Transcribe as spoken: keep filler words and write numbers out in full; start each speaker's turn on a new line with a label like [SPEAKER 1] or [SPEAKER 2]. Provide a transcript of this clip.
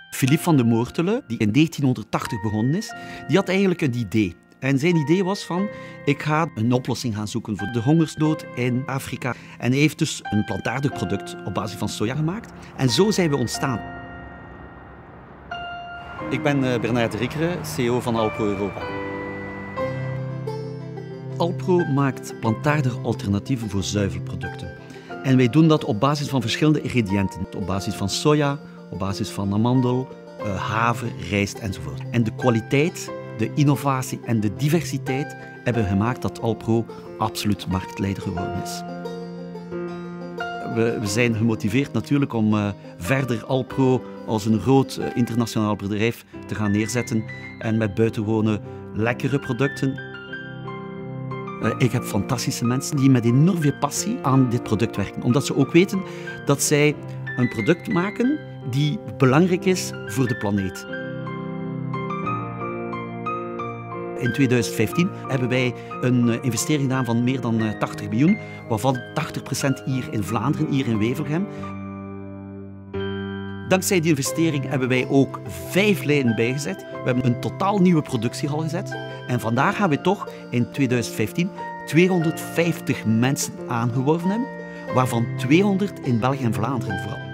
[SPEAKER 1] Philippe van de Moortelen, die in negentienhonderdtachtig begonnen is, die had eigenlijk een idee. En zijn idee was van, ik ga een oplossing gaan zoeken voor de hongersnood in Afrika. En hij heeft dus een plantaardig product op basis van soja gemaakt. En zo zijn we ontstaan. Ik ben Bernard de Rickere, C E O van Alpro Europa. Alpro maakt plantaardige alternatieven voor zuivelproducten. En wij doen dat op basis van verschillende ingrediënten. Op basis van soja, op basis van amandel, haver, rijst enzovoort. En de kwaliteit, de innovatie en de diversiteit hebben gemaakt dat Alpro absoluut marktleider geworden is. We, we zijn gemotiveerd natuurlijk om uh, verder Alpro als een groot uh, internationaal bedrijf te gaan neerzetten en met buitengewone lekkere producten. Uh, ik heb fantastische mensen die met enorm veel passie aan dit product werken, omdat ze ook weten dat zij een product maken die belangrijk is voor de planeet. In tweeduizend vijftien hebben wij een investering gedaan van meer dan tachtig miljoen, waarvan tachtig procent hier in Vlaanderen, hier in Wevelgem. Dankzij die investering hebben wij ook vijf lijnen bijgezet. We hebben een totaal nieuwe productiehal gezet. En vandaar gaan we toch in tweeduizend vijftien tweehonderdvijftig mensen aangeworven hebben, waarvan tweehonderd in België en Vlaanderen vooral.